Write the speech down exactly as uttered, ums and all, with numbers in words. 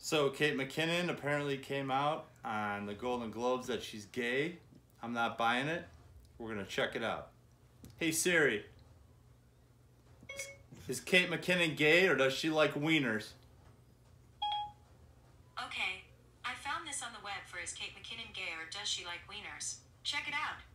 So Kate McKinnon apparently came out on the Golden Globes that she's gay. I'm not buying it. We're gonna check it out. Hey Siri, is Kate McKinnon gay or does she like wieners? Okay, I found this on the web for is Kate McKinnon gay or does she like wieners? Check it out.